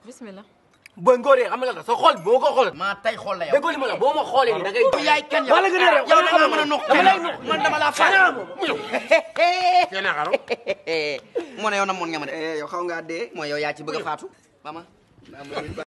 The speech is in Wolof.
bismillah. booy ngóoree xam nga la sa xol boo ko xool. maa tay xool la yow. déggoo li ma la boo ma xoolee nii da ngay. yaay kan yow wala nga ne rek yow da ngaa mën a noq. dama lay noq man dama laa fay. Kena xaro. Mo ne yow na moon nga ma de. yow xaw ngaa dee. mooy yow yaa ci bëgg a faatu. mama.